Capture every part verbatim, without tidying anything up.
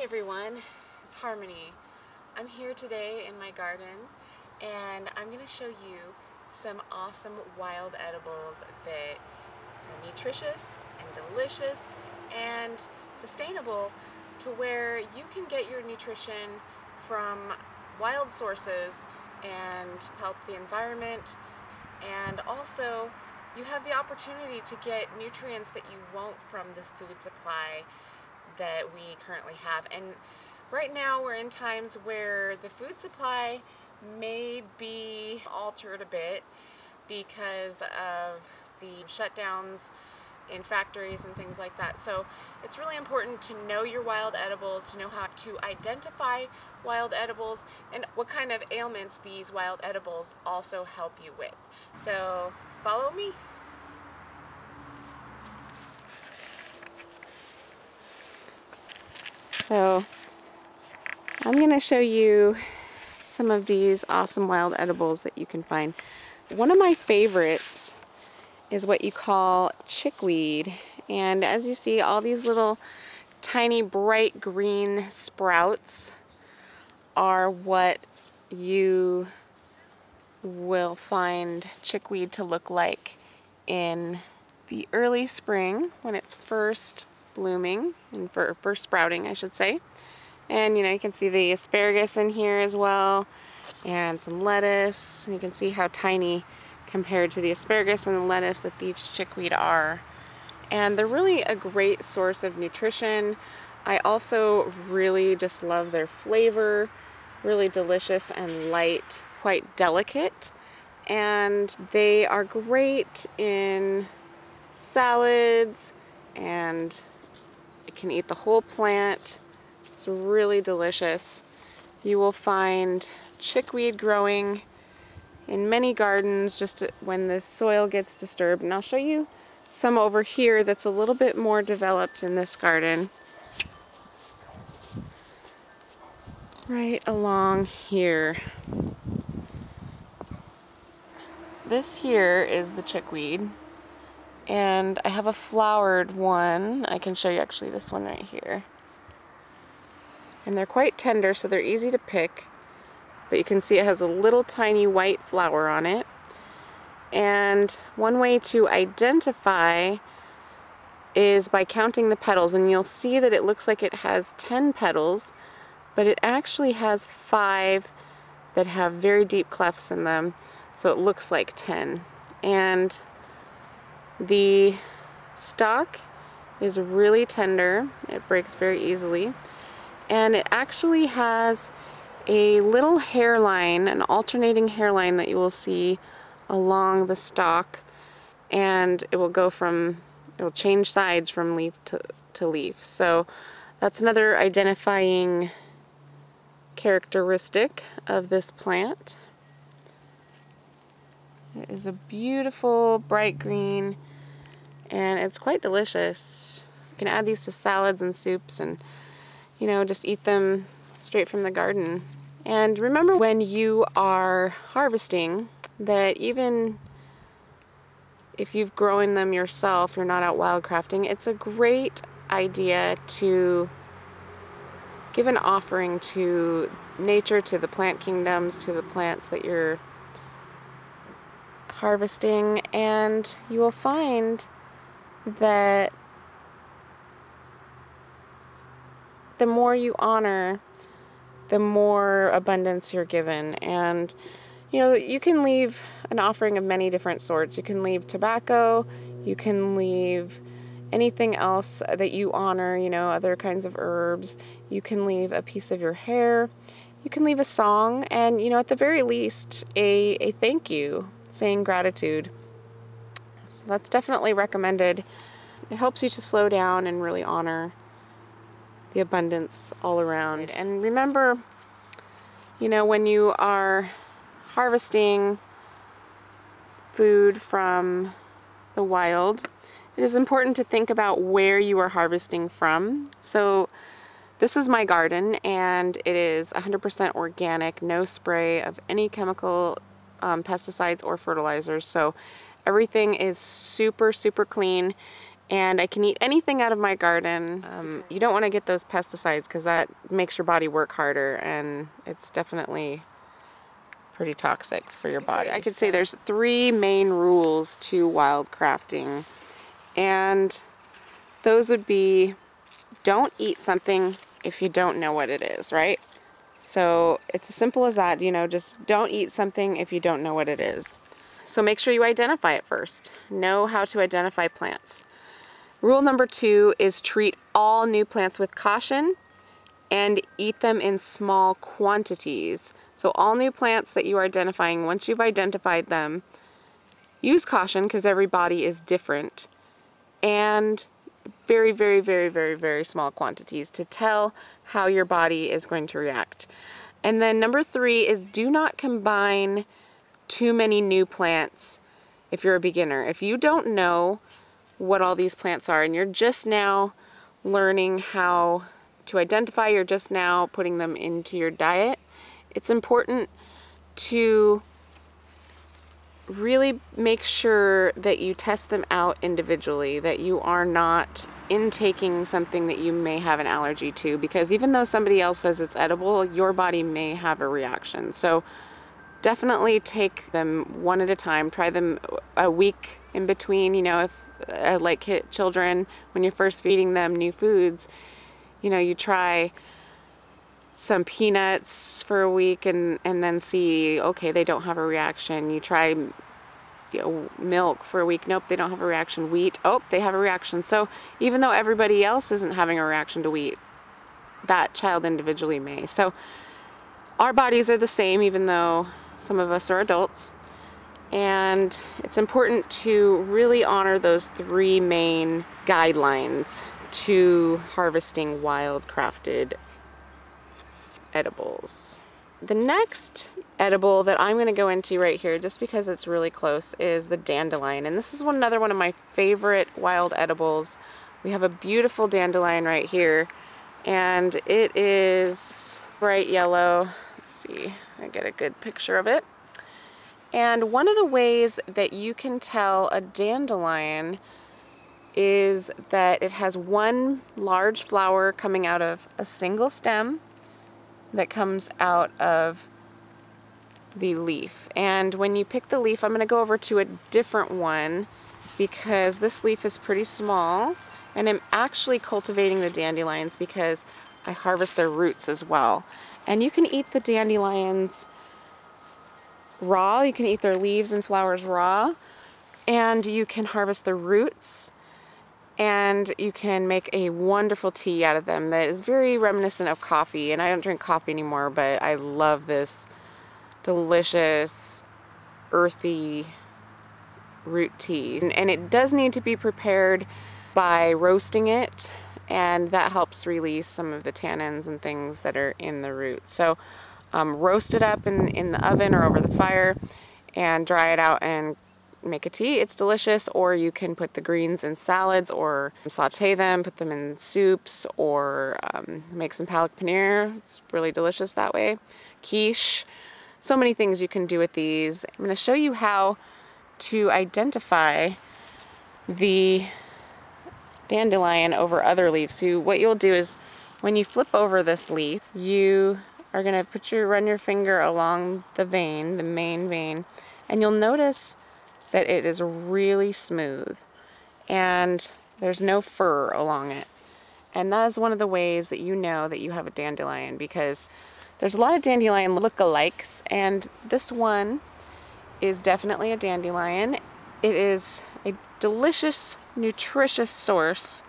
everyone, it's Harmony. I'm here today in my garden and I'm going to show you some awesome wild edibles that are nutritious and delicious and sustainable to where you can get your nutrition from wild sources and help the environment, and also you have the opportunity to get nutrients that you won't from this food supply that we currently have. And right now we're in times where the food supply may be altered a bit because of the shutdowns in factories and things like that. So it's really important to know your wild edibles, to know how to identify wild edibles and what kind of ailments these wild edibles also help you with. So follow me. So I'm going to show you some of these awesome wild edibles that you can find. One of my favorites is what you call chickweed, and as you see, all these little tiny bright green sprouts are what you will find chickweed to look like in the early spring when it's first blooming and for first sprouting, I should say. And you know, you can see the asparagus in here as well, and some lettuce. And you can see how tiny compared to the asparagus and the lettuce that these chickweed are. And they're really a great source of nutrition. I also really just love their flavor. Really delicious and light, quite delicate. And they are great in salads, and you can eat the whole plant. It's really delicious. You will find chickweed growing in many gardens just when the soil gets disturbed. And I'll show you some over here that's a little bit more developed in this garden. Right along here. This here is the chickweed. And I have a flowered one. I can show you actually this one right here. And they're quite tender, so they're easy to pick. But you can see it has a little tiny white flower on it. And one way to identify is by counting the petals. And you'll see that it looks like it has ten petals, but it actually has five that have very deep clefts in them. So it looks like ten. And the stalk is really tender. It breaks very easily. And it actually has a little hairline, an alternating hairline that you will see along the stalk. And it will go from, it will change sides from leaf to, to leaf. So that's another identifying characteristic of this plant. It is a beautiful bright green, and it's quite delicious. You can add these to salads and soups, and you know, just eat them straight from the garden. And remember when you are harvesting that even if you've grown them yourself, you're not out wildcrafting, it's a great idea to give an offering to nature, to the plant kingdoms, to the plants that you're harvesting, and you will find that the more you honor, the more abundance you're given. And you know, you can leave an offering of many different sorts. You can leave tobacco, you can leave anything else that you honor, you know, other kinds of herbs. You can leave a piece of your hair, you can leave a song, and you know, at the very least a, a thank you, saying gratitude. So that's definitely recommended. It helps you to slow down and really honor the abundance all around. And remember, you know, when you are harvesting food from the wild, it is important to think about where you are harvesting from. So this is my garden, and it is one hundred percent organic, no spray of any chemical um, pesticides or fertilizers. So everything is super, super clean. And I can eat anything out of my garden. Um, you don't want to get those pesticides because that makes your body work harder, and it's definitely pretty toxic for your body. I could say there's three main rules to wild crafting, and those would be, don't eat something if you don't know what it is, right? So it's as simple as that, you know, just don't eat something if you don't know what it is. So make sure you identify it first. Know how to identify plants. Rule number two is treat all new plants with caution and eat them in small quantities. So all new plants that you are identifying, once you've identified them, use caution because every body is different, and very, very, very, very, very small quantities to tell how your body is going to react. And then number three is do not combine too many new plants if you're a beginner. If you don't know what all these plants are and you're just now learning how to identify, you're just now putting them into your diet, it's important to really make sure that you test them out individually, that you are not intaking something that you may have an allergy to, because even though somebody else says it's edible, your body may have a reaction. So definitely take them one at a time. Try them a week in between, you know, if uh, like hit children, when you're first feeding them new foods, you know, you try some peanuts for a week and, and then see, okay, they don't have a reaction. You try, you know, milk for a week. Nope, they don't have a reaction. Wheat, oh, they have a reaction. So even though everybody else isn't having a reaction to wheat, that child individually may. So our bodies are the same, even though some of us are adults. And it's important to really honor those three main guidelines to harvesting wild crafted edibles. The next edible that I'm going to go into right here, just because it's really close, is the dandelion. And this is one, another one of my favorite wild edibles. We have a beautiful dandelion right here, and it is bright yellow. Let's see, I get a good picture of it. And one of the ways that you can tell a dandelion is that it has one large flower coming out of a single stem that comes out of the leaf. And when you pick the leaf, I'm going to go over to a different one because this leaf is pretty small, and I'm actually cultivating the dandelions because I harvest their roots as well. And you can eat the dandelions raw, you can eat their leaves and flowers raw, and you can harvest the roots, and you can make a wonderful tea out of them that is very reminiscent of coffee. And I don't drink coffee anymore, but I love this delicious, earthy root tea. And, and it does need to be prepared by roasting it, and that helps release some of the tannins and things that are in the root. So um, roast it up in, in the oven or over the fire and dry it out and make a tea. It's delicious. Or you can put the greens in salads or saute them, put them in soups, or um, make some palak paneer. It's really delicious that way. Quiche. So many things you can do with these. I'm going to show you how to identify the dandelion over other leaves. So what you'll do is when you flip over this leaf, you are going to put your run your finger along the vein, the main vein, and you'll notice that it is really smooth and there's no fur along it. And that is one of the ways that you know that you have a dandelion, because there's a lot of dandelion lookalikes, and this one is definitely a dandelion. It is a delicious, nutritious source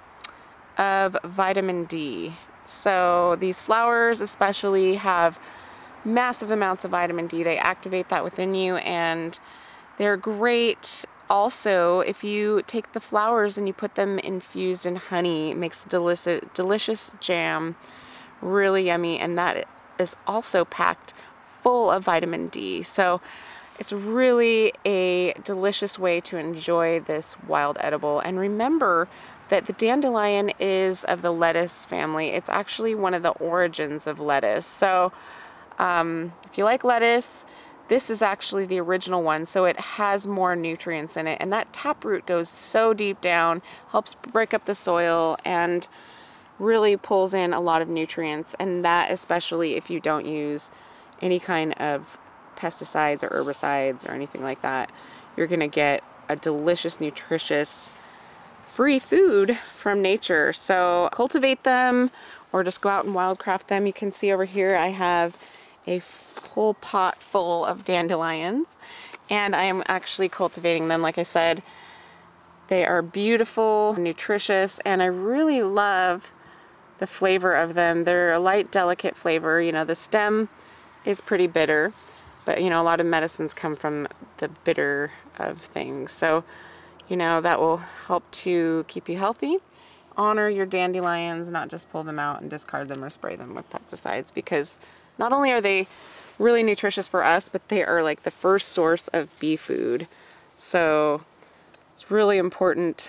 of vitamin D. So these flowers especially have massive amounts of vitamin D. They activate that within you, and they're great. Also, if you take the flowers and you put them infused in honey, it makes delicious, delicious jam, really yummy, and that is also packed full of vitamin D. So it's really a delicious way to enjoy this wild edible. And remember that the dandelion is of the lettuce family. It's actually one of the origins of lettuce. So um, if you like lettuce, This is actually the original one, so it has more nutrients in it, and that taproot goes so deep down, helps break up the soil, and really pulls in a lot of nutrients, and that especially if you don't use any kind of pesticides or herbicides or anything like that. You're gonna get a delicious, nutritious, free food from nature. So cultivate them or just go out and wildcraft them. You can see over here I have a full pot full of dandelions, and I am actually cultivating them. Like I said, they are beautiful, nutritious, and I really love the flavor of them. They're a light, delicate flavor. You know, the stem is pretty bitter, but you know, a lot of medicines come from the bitter of things. So, you know, that will help to keep you healthy. Honor your dandelions, not just pull them out and discard them or spray them with pesticides, because not only are they really nutritious for us, but they are like the first source of bee food. So it's really important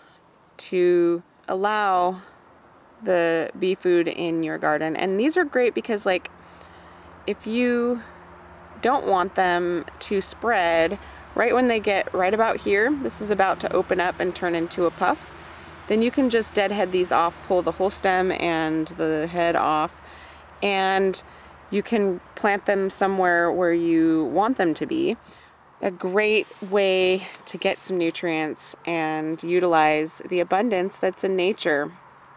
to allow the bee food in your garden. And these are great because, like, if you don't want them to spread right when they get right about here, this is about to open up and turn into a puff, then you can just deadhead these off, pull the whole stem and the head off, and you can plant them somewhere where you want them to be. A great way to get some nutrients and utilize the abundance that's in nature.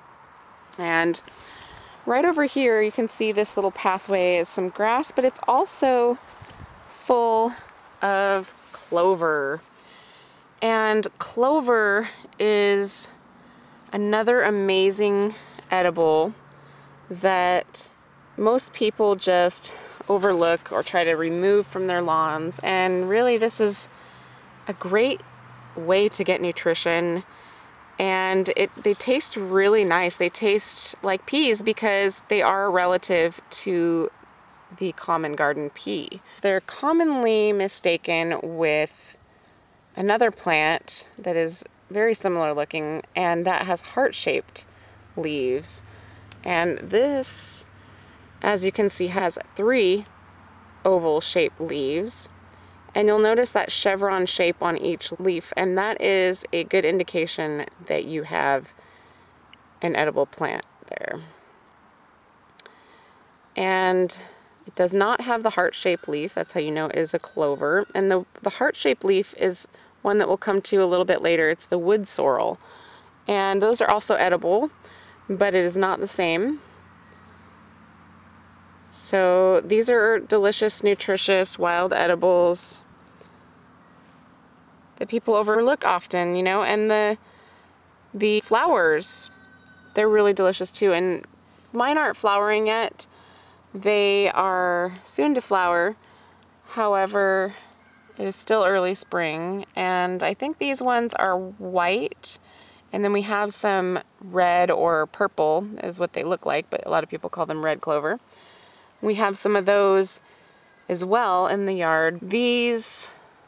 And right over here you can see this little pathway is some grass, but it's also full of clover. And clover is another amazing edible that most people just overlook or try to remove from their lawns, and really this is a great way to get nutrition, and it they taste really nice. They taste like peas because they are a relative to the common garden pea. They're commonly mistaken with another plant that is very similar looking, and that has heart-shaped leaves, and this, as you can see, has three oval shaped leaves, and you'll notice that chevron shape on each leaf, and that is a good indication that you have an edible plant there. And it does not have the heart-shaped leaf. That's how you know it is a clover. And the, the heart-shaped leaf is one that we'll come to a little bit later. It's the wood sorrel, and those are also edible, but it is not the same. So these are delicious, nutritious, wild edibles that people overlook often, you know, and the the flowers, they're really delicious too. And mine aren't flowering yet. They are soon to flower. However, it is still early spring, and I think these ones are white, and then we have some red or purple is what they look like, but a lot of people call them red clover. We have some of those as well in the yard. These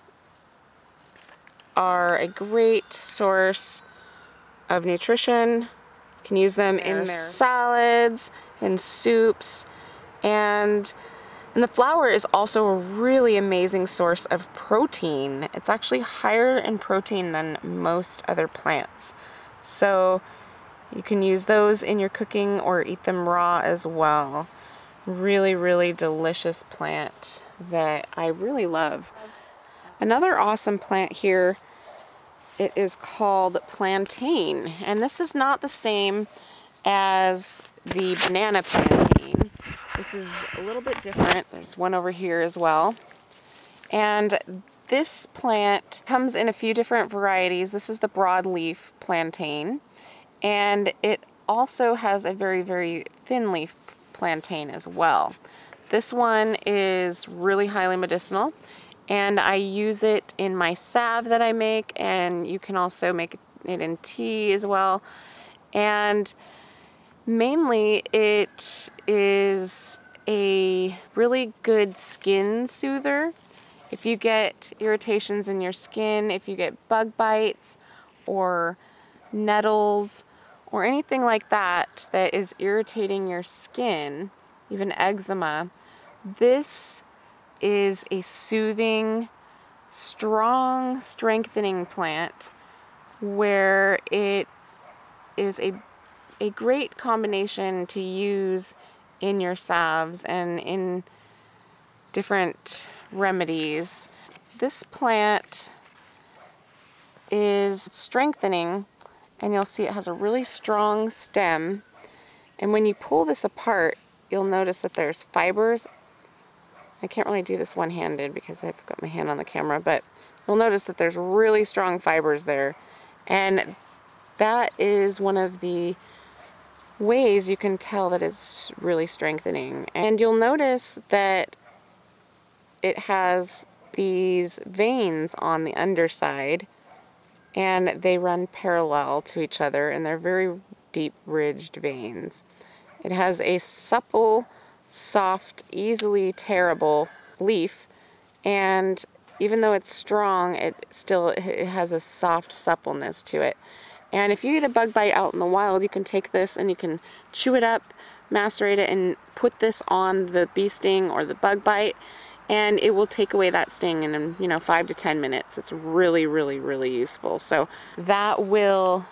are a great source of nutrition. You can use them in their salads and soups, and and the flower is also a really amazing source of protein. It's actually higher in protein than most other plants. So you can use those in your cooking or eat them raw as well. Really, really delicious plant that I really love. Another awesome plant here, it is called plantain, and this is not the same as the banana plantain. This is a little bit different. There's one over here as well. And this plant comes in a few different varieties. This is the broadleaf plantain, and it also has a very, very thin leaf plantain as well. This one is really highly medicinal, and I use it in my salve that I make, and you can also make it in tea as well. And mainly it is a really good skin soother. If you get irritations in your skin, if you get bug bites or nettles or anything like that that is irritating your skin, even eczema, this is a soothing, strong, strengthening plant where it is a, a great combination to use in your salves and in different remedies. This plant is strengthening, and you'll see it has a really strong stem. And when you pull this apart, you'll notice that there's fibers. I can't really do this one-handed because I've got my hand on the camera, but you'll notice that there's really strong fibers there. And that is one of the ways you can tell that it's really strengthening. And you'll notice that it has these veins on the underside, and they run parallel to each other, and they're very deep ridged veins. It has a supple, soft, easily tearable leaf, and even though it's strong, it still it has a soft suppleness to it. And if you get a bug bite out in the wild, you can take this and you can chew it up, macerate it, and put this on the bee sting or the bug bite, and it will take away that sting in, you know, five to ten minutes. It's really, really, really useful. So that will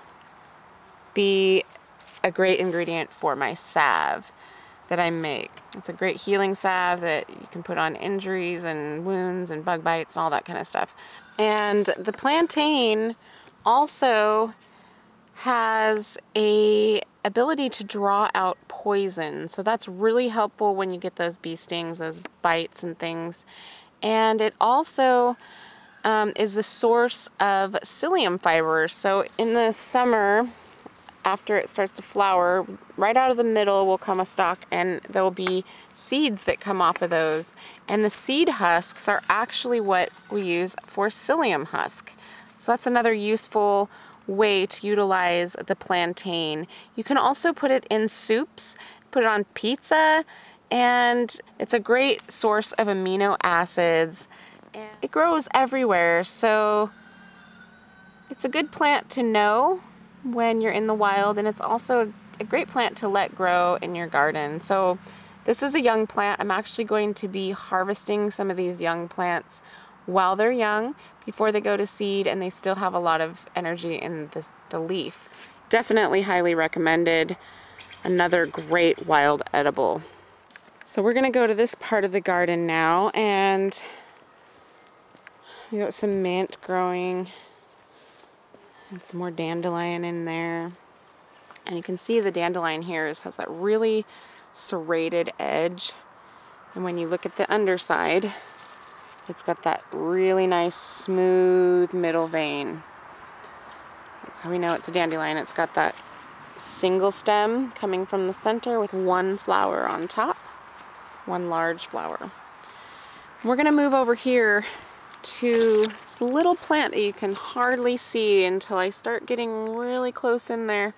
be a great ingredient for my salve that I make. It's a great healing salve that you can put on injuries and wounds and bug bites and all that kind of stuff. And the plantain also has a ability to draw out poison, so that's really helpful when you get those bee stings, those bites and things. And it also um, is the source of psyllium fibers. So in the summer, after it starts to flower, right out of the middle will come a stalk, and there will be seeds that come off of those. And the seed husks are actually what we use for psyllium husk. So that's another useful way to utilize the plantain. You can also put it in soups, put it on pizza, and it's a great source of amino acids. And it grows everywhere, so it's a good plant to know when you're in the wild, and it's also a, a great plant to let grow in your garden. So this is a young plant. I'm actually going to be harvesting some of these young plants while they're young, before they go to seed, and they still have a lot of energy in the, the leaf. Definitely highly recommended. Another great wild edible. So we're gonna go to this part of the garden now, and we got some mint growing and some more dandelion in there. And you can see the dandelion here is, has that really serrated edge. And when you look at the underside, it's got that really nice smooth middle vein. That's how we know it's a dandelion. It's got that single stem coming from the center with one flower on top, one large flower. We're gonna move over here to this little plant that you can hardly see until I start getting really close in there.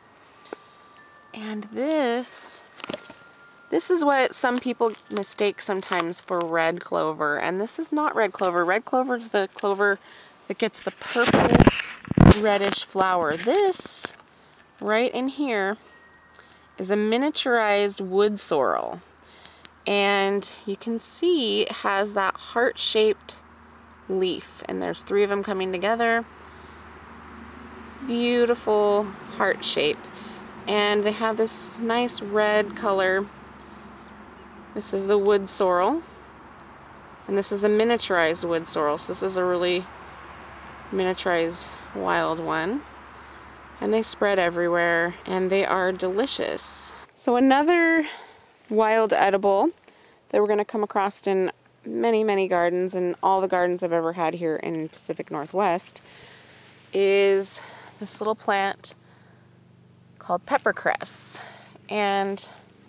And this, this is what some people mistake sometimes for red clover, and this is not red clover. Red clover is the clover that gets the purple reddish flower. This right in here is a miniaturized wood sorrel, and you can see it has that heart-shaped leaf, and there's three of them coming together. Beautiful heart shape, and they have this nice red color. This is the wood sorrel, and this is a miniaturized wood sorrel, so this is a really miniaturized wild one, and they spread everywhere, and they are delicious. So another wild edible that we're going to come across in many, many gardens, and all the gardens I've ever had here in Pacific Northwest, is this little plant called peppercress. And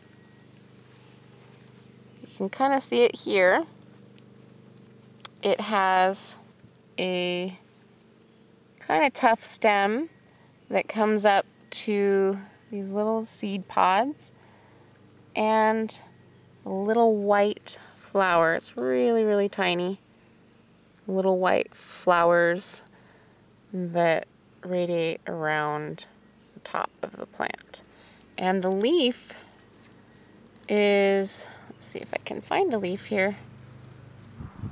you can kind of see it here. It has a kind of tough stem that comes up to these little seed pods, and a little white flower. It's really, really tiny. Little white flowers that radiate around the top of the plant. And the leaf is, let's see if I can find a leaf here.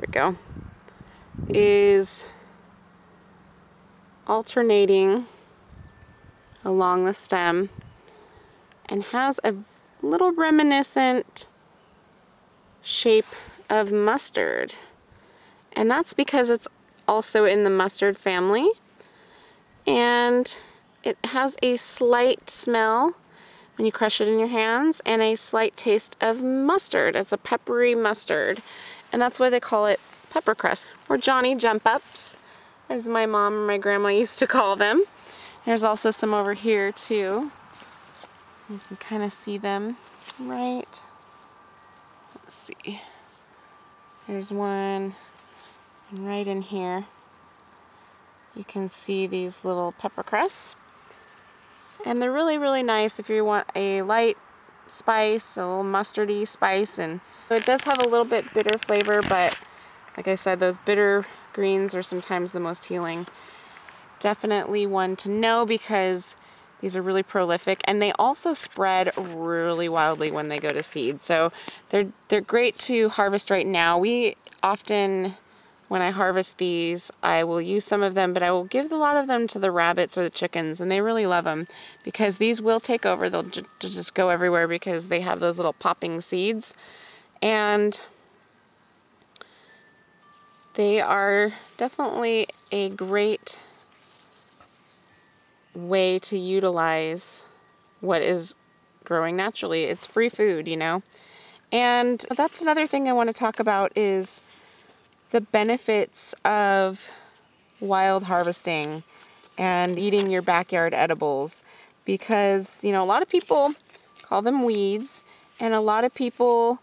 we go, is alternating along the stem and has a little reminiscent shape of mustard. And that's because it's also in the mustard family, and it has a slight smell when you crush it in your hands and a slight taste of mustard. It's a peppery mustard, and that's why they call it pepper crust, or Johnny jump ups, as my mom and my grandma used to call them. There's also some over here too. You can kind of see them, right? Let's see. There's one right in here. You can see these little pepper crusts. And they're really, really nice if you want a light spice, a little mustardy spice. And it does have a little bit bitter flavor, but like I said, those bitter greens are sometimes the most healing. Definitely one to know because these are really prolific, and they also spread really wildly when they go to seed. So they're, they're great to harvest right now. We often, when I harvest these, I will use some of them, but I will give a lot of them to the rabbits or the chickens, and they really love them because these will take over. They'll ju just go everywhere because they have those little popping seeds, and they are definitely a great way to utilize what is growing naturally. It's free food, you know. And that's another thing I want to talk about is the benefits of wild harvesting and eating your backyard edibles, because, you know, a lot of people call them weeds, and a lot of people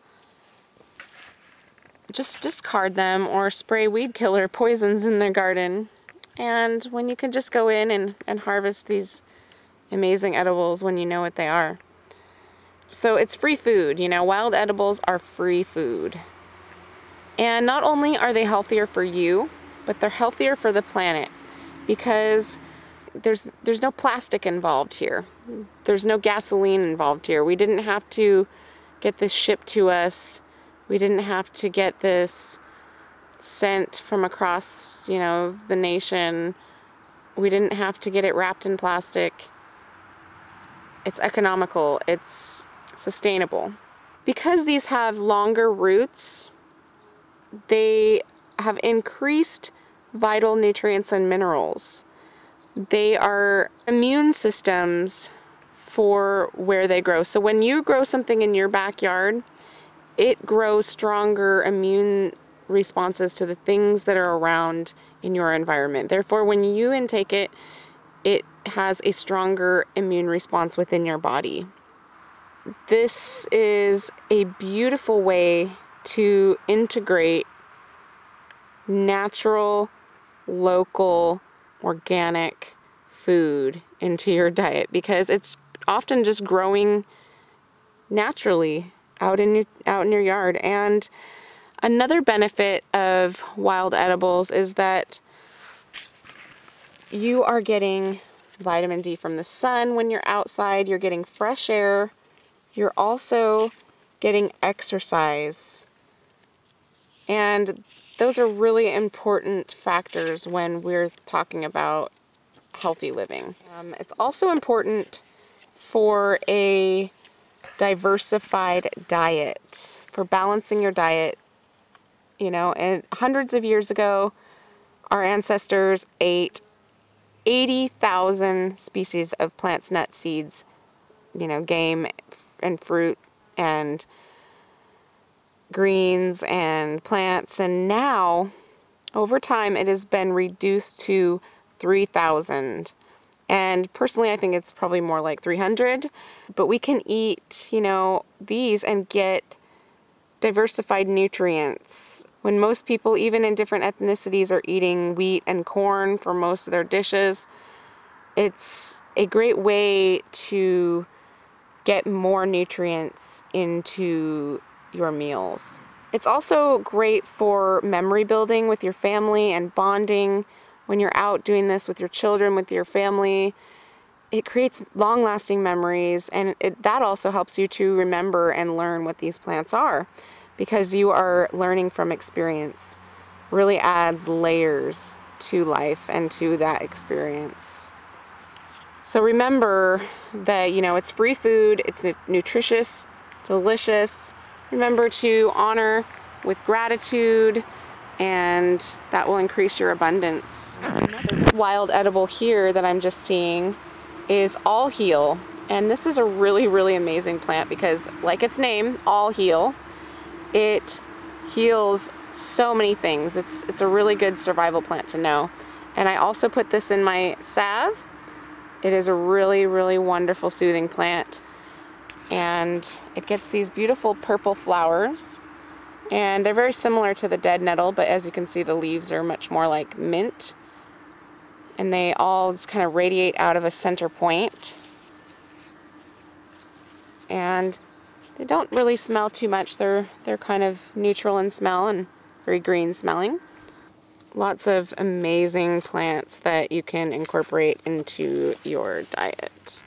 just discard them or spray weed killer poisons in their garden. And when you can just go in and, and harvest these amazing edibles when you know what they are. So it's free food, you know, wild edibles are free food. And not only are they healthier for you, but they're healthier for the planet, because there's there's no plastic involved here. There's no gasoline involved here. We didn't have to get this shipped to us. We didn't have to get this sent from across, you know, the nation. We didn't have to get it wrapped in plastic. It's economical. It's sustainable. Because these have longer roots, they have increased vital nutrients and minerals. They are immune systems for where they grow. So when you grow something in your backyard, it grows stronger immune responses to the things that are around in your environment. Therefore, when you intake it, it has a stronger immune response within your body. This is a beautiful way to integrate natural, local, organic food into your diet, because it's often just growing naturally out in your, out in your yard. And another benefit of wild edibles is that you are getting vitamin D from the sun when you're outside. You're getting fresh air. You're also getting exercise. And those are really important factors when we're talking about healthy living. Um, it's also important for a diversified diet, for balancing your diet. You know, and hundreds of years ago, our ancestors ate eighty thousand species of plants, nuts, seeds, you know, game and fruit and greens and plants. And now, over time, it has been reduced to three thousand. And personally, I think it's probably more like three hundred. But we can eat, you know, these and get diversified nutrients. When most people, even in different ethnicities, are eating wheat and corn for most of their dishes, it's a great way to get more nutrients into your meals. It's also great for memory building with your family and bonding when you're out doing this with your children, with your family. It creates long-lasting memories, and it, that also helps you to remember and learn what these plants are, because you are learning from experience. really adds layers to life and to that experience. So remember that, you know, it's free food, it's nutritious, delicious. Remember to honor with gratitude, and that will increase your abundance. Wild edible here that I'm just seeing is All Heal. And this is a really, really amazing plant because, like its name, All Heal, it heals so many things. It's, it's a really good survival plant to know. And I also put this in my salve. It is a really, really wonderful soothing plant. And it gets these beautiful purple flowers. And they're very similar to the dead nettle, but as you can see, the leaves are much more like mint. And they all just kind of radiate out of a center point. And they don't really smell too much. They're, they're kind of neutral in smell and very green smelling. Lots of amazing plants that you can incorporate into your diet.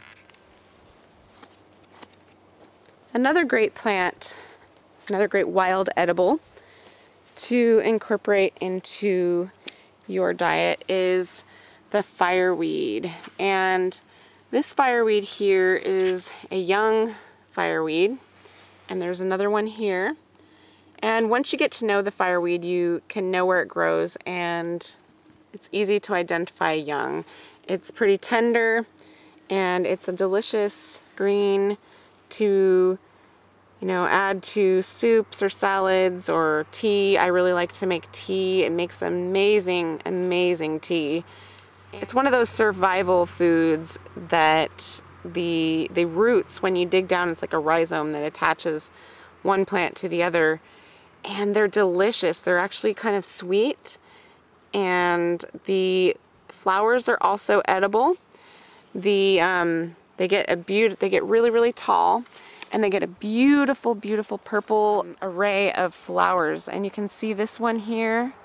Another great plant, another great wild edible to incorporate into your diet is the fireweed. And this fireweed here is a young fireweed, and there's another one here. And once you get to know the fireweed, you can know where it grows, and it's easy to identify young. It's pretty tender, and it's a delicious green to, you know, add to soups or salads or tea. I really like to make tea. It makes amazing, amazing tea. It's one of those survival foods that the the roots, when you dig down, it's like a rhizome that attaches one plant to the other, and they're delicious. They're actually kind of sweet, and the flowers are also edible. The um, they get a beaut they get really, really tall, and they get a beautiful, beautiful purple array of flowers. And you can see this one here,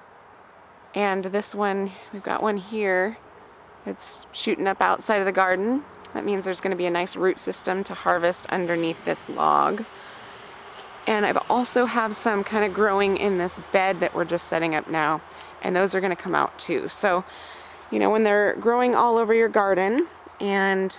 and this one, we've got one here. It's shooting up outside of the garden. That means there's going to be a nice root system to harvest underneath this log. And I've also have some kind of growing in this bed that we're just setting up now, and those are going to come out too. So, you know, when they're growing all over your garden and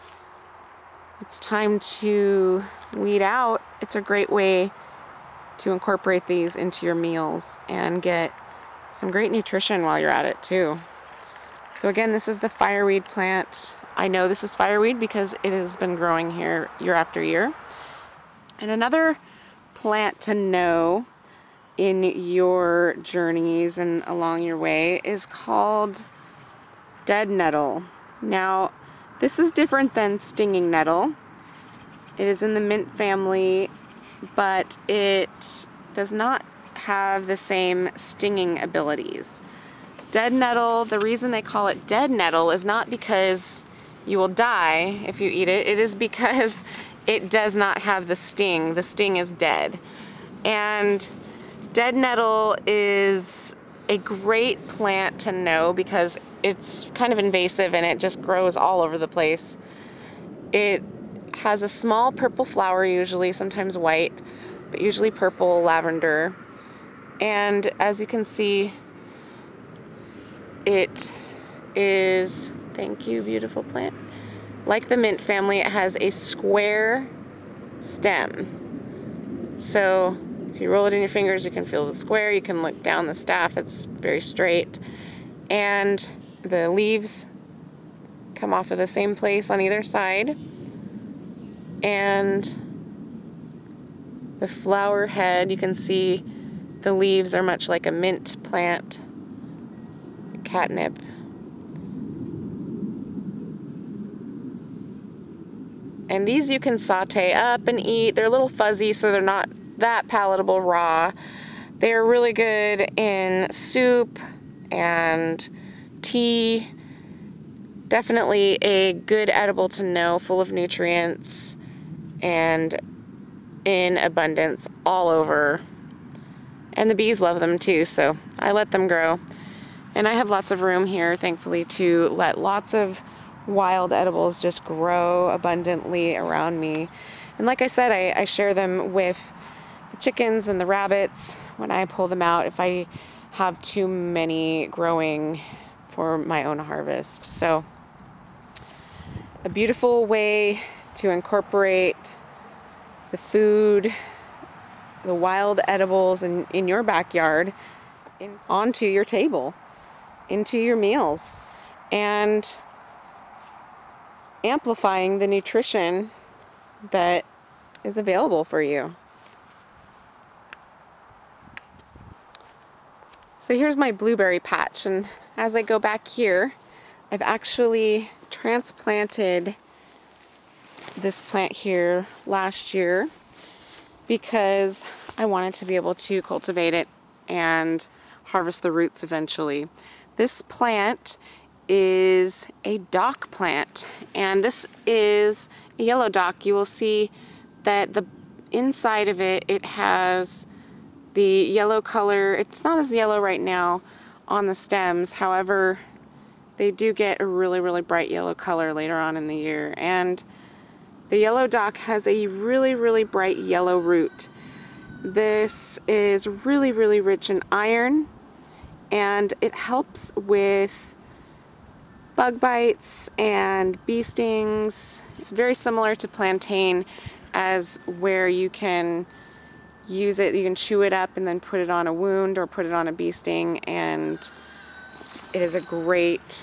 it's time to weed out, it's a great way to incorporate these into your meals and get some great nutrition while you're at it too. So again, this is the fireweed plant. I know this is fireweed because it has been growing here year after year. And another plant to know in your journeys and along your way is called dead nettle. Now, this is different than stinging nettle. It is in the mint family, but it does not have the same stinging abilities. Dead nettle, the reason they call it dead nettle is not because you will die if you eat it. It is because it does not have the sting. The sting is dead. And dead nettle is a great plant to know because it's kind of invasive and it just grows all over the place. It has a small purple flower usually, sometimes white, but usually purple, lavender. And as you can see, it is, thank you, beautiful plant. Like the mint family, it has a square stem. So if you roll it in your fingers, you can feel the square. You can look down the staff, it's very straight. And the leaves come off of the same place on either side. And the flower head, you can see the leaves are much like a mint plant, catnip. And these you can saute up and eat. They're a little fuzzy, so they're not that palatable raw. They're really good in soup and tea. Definitely a good edible to know, full of nutrients and in abundance all over. And the bees love them too, so I let them grow. And I have lots of room here, thankfully, to let lots of wild edibles just grow abundantly around me. And like I said, I, I share them with the chickens and the rabbits when I pull them out. If I have too many growing for my own harvest. So a beautiful way to incorporate the food, the wild edibles in, in your backyard in, onto your table, into your meals, and amplifying the nutrition that is available for you. So here's my blueberry patch, and as I go back here, I've actually transplanted this plant here last year because I wanted to be able to cultivate it and harvest the roots eventually. This plant is a dock plant, and this is a yellow dock. You will see that the inside of it, it has the yellow color. It's not as yellow right now on the stems, however, they do get a really, really bright yellow color later on in the year. And the yellow dock has a really, really bright yellow root. This is really, really rich in iron, and it helps with bug bites and bee stings. It's very similar to plantain, as where you can use it, you can chew it up and then put it on a wound or put it on a bee sting, and it is a great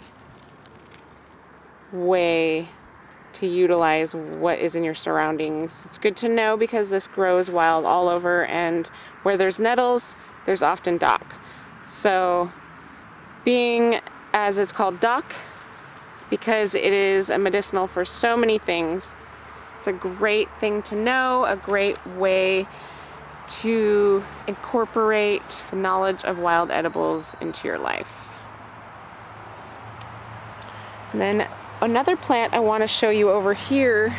way to utilize what is in your surroundings. It's good to know because this grows wild all over, and where there's nettles, there's often dock. So being as it's called dock, it's because it is a medicinal for so many things. It's a great thing to know, a great way to incorporate the knowledge of wild edibles into your life. And then another plant I want to show you over here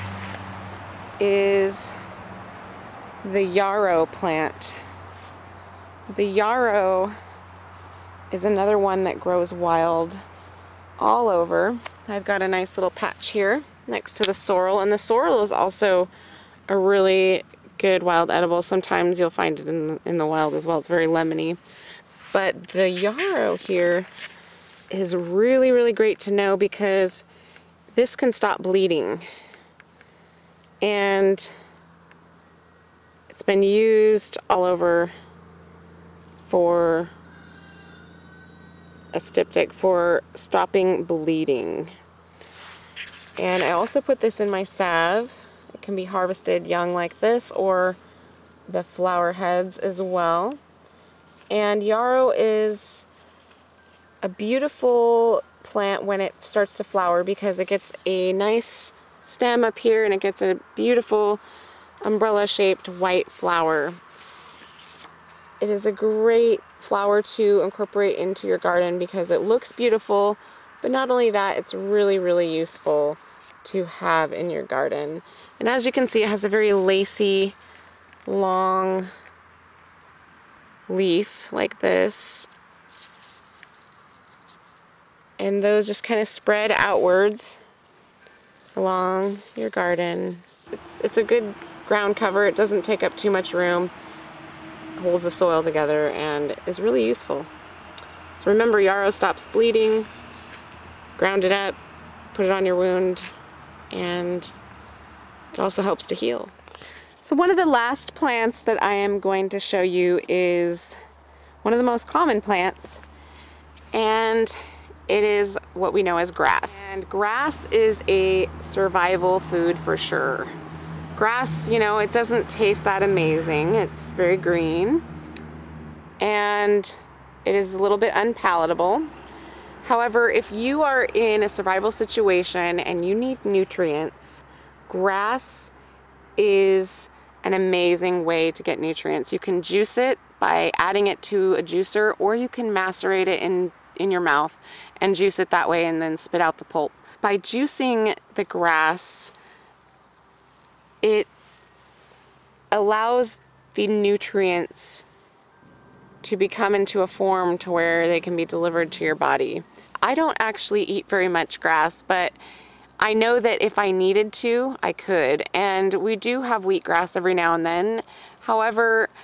is the yarrow plant. The yarrow is another one that grows wild all over. I've got a nice little patch here next to the sorrel, and the sorrel is also a really good wild edible. Sometimes you'll find it in the, in the wild as well. It's very lemony. But the yarrow here is really, really great to know because this can stop bleeding. And it's been used all over for a styptic for stopping bleeding. And I also put this in my salve. It can be harvested young like this, or the flower heads as well. And yarrow is a beautiful plant when it starts to flower because it gets a nice stem up here and it gets a beautiful umbrella shaped white flower. It is a great flower to incorporate into your garden because it looks beautiful, but not only that, it's really, really useful to have in your garden. And as you can see, it has a very lacy, long leaf like this. And those just kind of spread outwards along your garden. It's, it's a good ground cover. It doesn't take up too much room. It holds the soil together and is really useful. So remember, yarrow stops bleeding. Ground it up, put it on your wound, and it also helps to heal. So one of the last plants that I am going to show you is one of the most common plants, and it is what we know as grass. And grass is a survival food for sure. Grass, you know, it doesn't taste that amazing. It's very green, and it is a little bit unpalatable. However, if you are in a survival situation and you need nutrients, grass is an amazing way to get nutrients. You can juice it by adding it to a juicer, or you can macerate it in, in your mouth and juice it that way and then spit out the pulp. By juicing the grass, it allows the nutrients to become into a form to where they can be delivered to your body. I don't actually eat very much grass, but I know that if I needed to, I could. And we do have wheatgrass every now and then. However,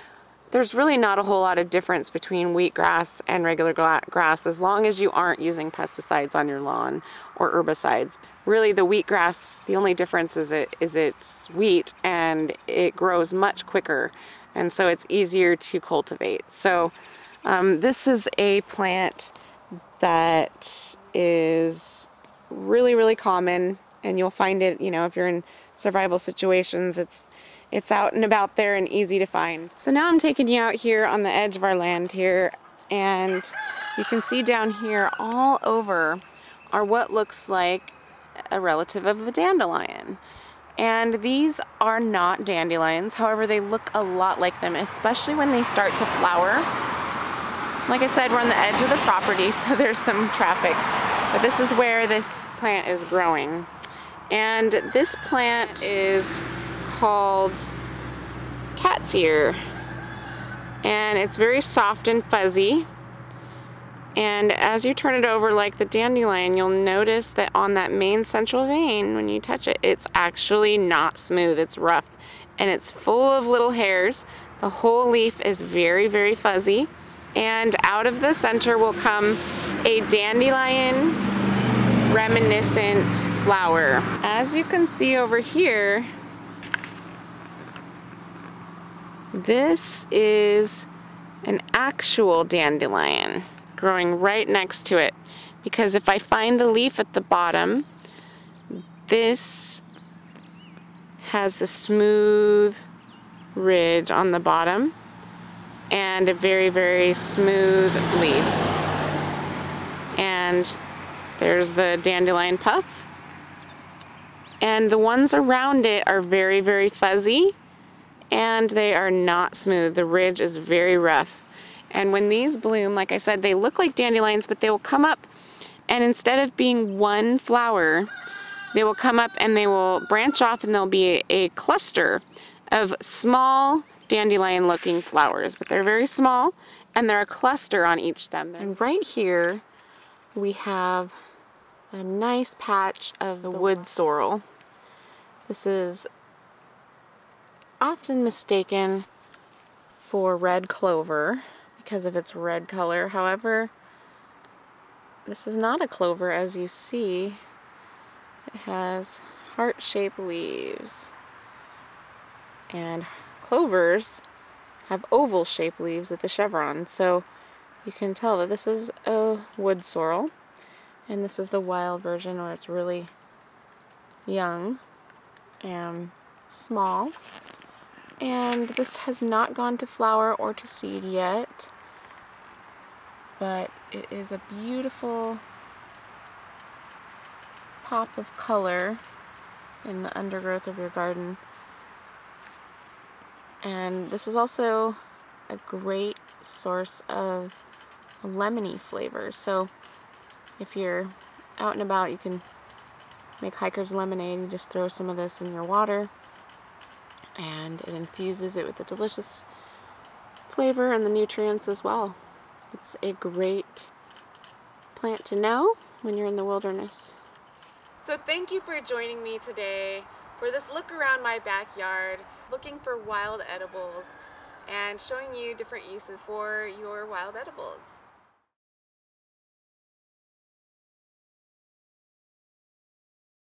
there's really not a whole lot of difference between wheatgrass and regular grass as long as you aren't using pesticides on your lawn or herbicides. Really, the wheatgrass, the only difference is it is it's wheat and it grows much quicker, and so it's easier to cultivate. So um, this is a plant that is really, really common, and you'll find it, you know, if you're in survival situations, it's It's out and about there and easy to find. So now I'm taking you out here on the edge of our land here, and you can see down here all over are what looks like a relative of the dandelion. And these are not dandelions, however they look a lot like them, especially when they start to flower. Like I said, we're on the edge of the property, so there's some traffic, but this is where this plant is growing. And this plant is called cat's ear, and it's very soft and fuzzy, and as you turn it over like the dandelion, you'll notice that on that main central vein, when you touch it, it's actually not smooth, it's rough, and it's full of little hairs. The whole leaf is very, very fuzzy, and out of the center will come a dandelion reminiscent flower. As you can see over here, this is an actual dandelion growing right next to it, because if I find the leaf at the bottom, this has a smooth ridge on the bottom and a very, very smooth leaf. And there's the dandelion puff, and the ones around it are very, very fuzzy, and they are not smooth. The ridge is very rough. And when these bloom, like I said, they look like dandelions, but they will come up, and instead of being one flower, they will come up and they will branch off, and there'll be a, a cluster of small dandelion looking flowers, but they're very small, and they're a cluster on each stem. And right here we have a nice patch of the wood sorrel. This is often mistaken for red clover because of its red color. However, this is not a clover, as you see. It has heart-shaped leaves, and clovers have oval-shaped leaves with the chevron, so you can tell that this is a wood sorrel, and this is the wild version where it's really young and small. And this has not gone to flower or to seed yet, but it is a beautiful pop of color in the undergrowth of your garden. And this is also a great source of lemony flavor. So if you're out and about, you can make hiker's lemonade. You just throw some of this in your water, and it infuses it with the delicious flavor and the nutrients as well. It's a great plant to know when you're in the wilderness. So thank you for joining me today for this look around my backyard, looking for wild edibles and showing you different uses for your wild edibles.